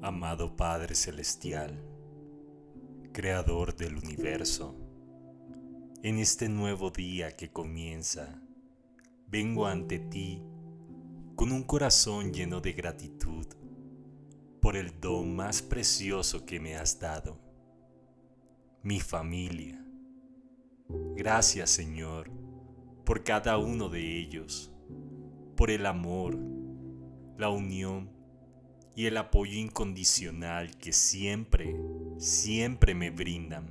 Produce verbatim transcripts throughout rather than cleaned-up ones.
Amado Padre Celestial, Creador del universo, en este nuevo día que comienza, vengo ante ti con un corazón lleno de gratitud por el don más precioso que me has dado, mi familia. Gracias, Señor, por cada uno de ellos, por el amor, la unión y el apoyo incondicional que siempre, siempre me brindan.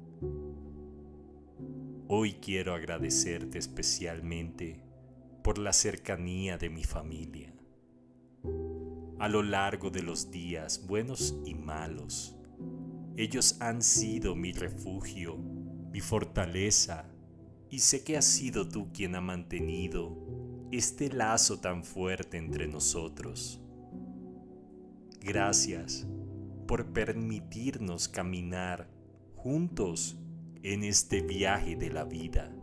Hoy quiero agradecerte especialmente por la cercanía de mi familia. A lo largo de los días buenos y malos, ellos han sido mi refugio, mi fortaleza, y sé que has sido tú quien ha mantenido este lazo tan fuerte entre nosotros. Gracias por permitirnos caminar juntos en este viaje de la vida.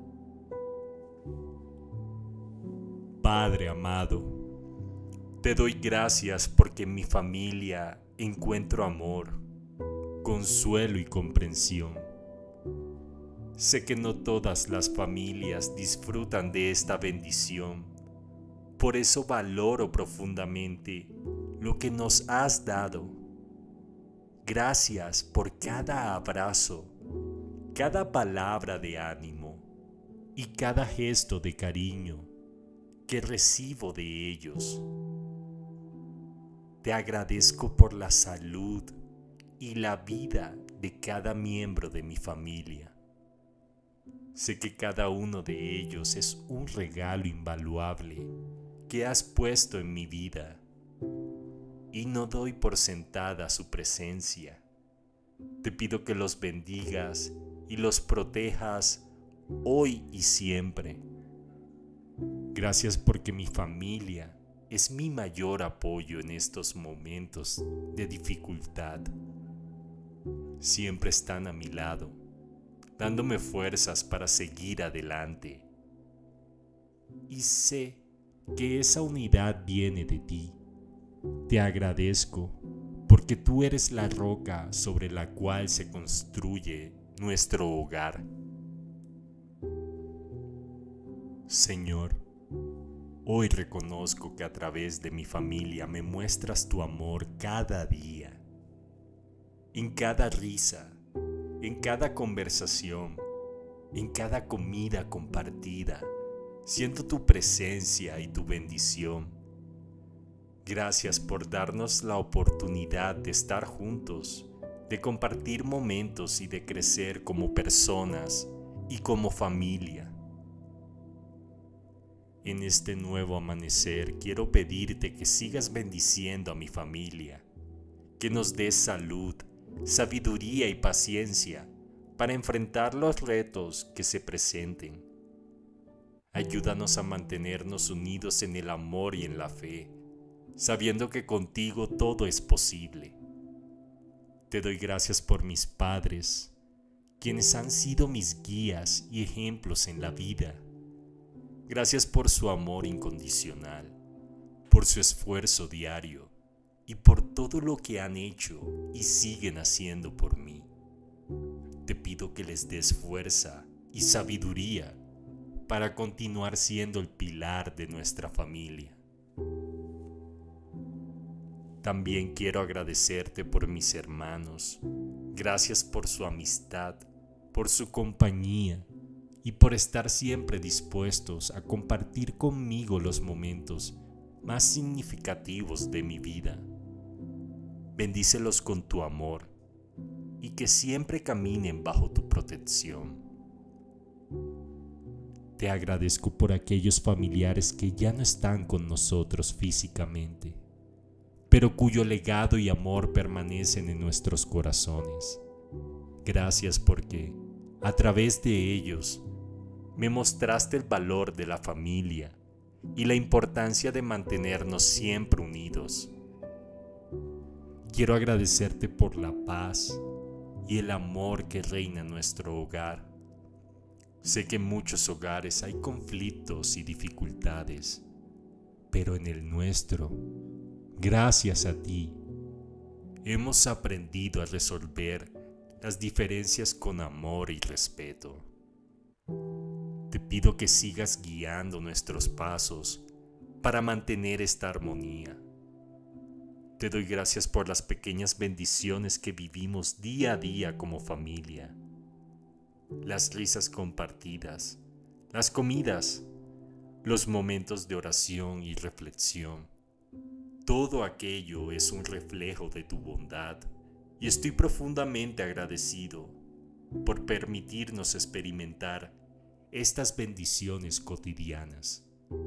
Padre amado, te doy gracias porque en mi familia encuentro amor, consuelo y comprensión. Sé que no todas las familias disfrutan de esta bendición, por eso valoro profundamente lo que nos has dado. Gracias por cada abrazo, cada palabra de ánimo y cada gesto de cariño que recibo de ellos. Te agradezco por la salud y la vida de cada miembro de mi familia. Sé que cada uno de ellos es un regalo invaluable que has puesto en mi vida, y no doy por sentada su presencia. Te pido que los bendigas y los protejas hoy y siempre. Gracias porque mi familia es mi mayor apoyo en estos momentos de dificultad. Siempre están a mi lado, dándome fuerzas para seguir adelante. Y sé que esa unidad viene de ti. Te agradezco porque tú eres la roca sobre la cual se construye nuestro hogar. Señor, hoy reconozco que a través de mi familia me muestras tu amor cada día. En cada risa, en cada conversación, en cada comida compartida, siento tu presencia y tu bendición. Gracias por darnos la oportunidad de estar juntos, de compartir momentos y de crecer como personas y como familia. En este nuevo amanecer quiero pedirte que sigas bendiciendo a mi familia, que nos des salud, sabiduría y paciencia para enfrentar los retos que se presenten. Ayúdanos a mantenernos unidos en el amor y en la fe, sabiendo que contigo todo es posible. Te doy gracias por mis padres, quienes han sido mis guías y ejemplos en la vida. Gracias por su amor incondicional, por su esfuerzo diario y por todo lo que han hecho y siguen haciendo por mí. Te pido que les des fuerza y sabiduría para continuar siendo el pilar de nuestra familia. También quiero agradecerte por mis hermanos. Gracias por su amistad, por su compañía y por estar siempre dispuestos a compartir conmigo los momentos más significativos de mi vida. Bendícelos con tu amor y que siempre caminen bajo tu protección. Te agradezco por aquellos familiares que ya no están con nosotros físicamente, pero cuyo legado y amor permanecen en nuestros corazones. Gracias porque, a través de ellos, me mostraste el valor de la familia y la importancia de mantenernos siempre unidos. Quiero agradecerte por la paz y el amor que reina en nuestro hogar. Sé que en muchos hogares hay conflictos y dificultades, pero en el nuestro, gracias a ti, hemos aprendido a resolver las diferencias con amor y respeto. Te pido que sigas guiando nuestros pasos para mantener esta armonía. Te doy gracias por las pequeñas bendiciones que vivimos día a día como familia. Las risas compartidas, las comidas, los momentos de oración y reflexión. Todo aquello es un reflejo de tu bondad y estoy profundamente agradecido por permitirnos experimentar estas bendiciones cotidianas.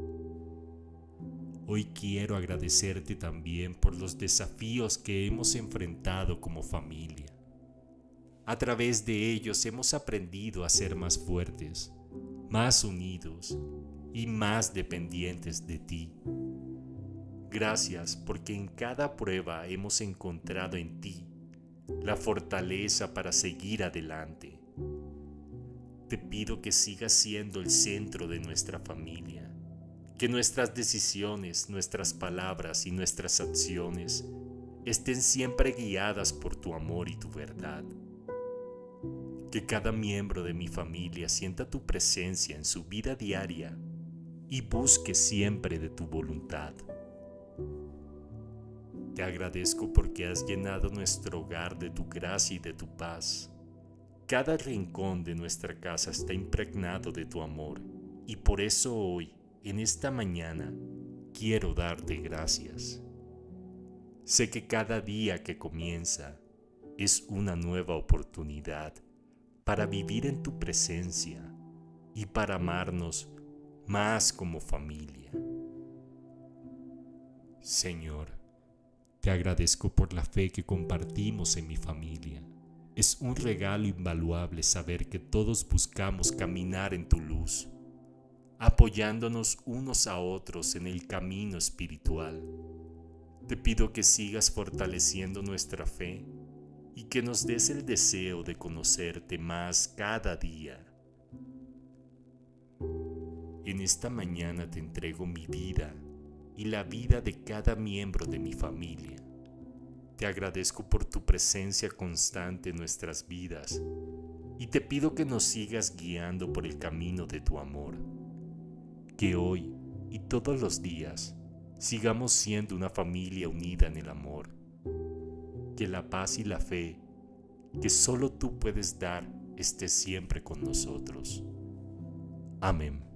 Hoy quiero agradecerte también por los desafíos que hemos enfrentado como familia. A través de ellos hemos aprendido a ser más fuertes, más unidos y más dependientes de ti. Gracias porque en cada prueba hemos encontrado en ti la fortaleza para seguir adelante. Te pido que sigas siendo el centro de nuestra familia, que nuestras decisiones, nuestras palabras y nuestras acciones estén siempre guiadas por tu amor y tu verdad. Que cada miembro de mi familia sienta tu presencia en su vida diaria y busque siempre de tu voluntad. Te agradezco porque has llenado nuestro hogar de tu gracia y de tu paz. Cada rincón de nuestra casa está impregnado de tu amor y por eso hoy, en esta mañana, quiero darte gracias. Sé que cada día que comienza es una nueva oportunidad para vivir en tu presencia y para amarnos más como familia. Señor, te agradezco por la fe que compartimos en mi familia. Es un regalo invaluable saber que todos buscamos caminar en tu luz, apoyándonos unos a otros en el camino espiritual. Te pido que sigas fortaleciendo nuestra fe y que nos des el deseo de conocerte más cada día. En esta mañana te entrego mi vida y la vida de cada miembro de mi familia. Te agradezco por tu presencia constante en nuestras vidas y te pido que nos sigas guiando por el camino de tu amor. Que hoy y todos los días sigamos siendo una familia unida en el amor. Que la paz y la fe que solo tú puedes dar esté siempre con nosotros. Amén.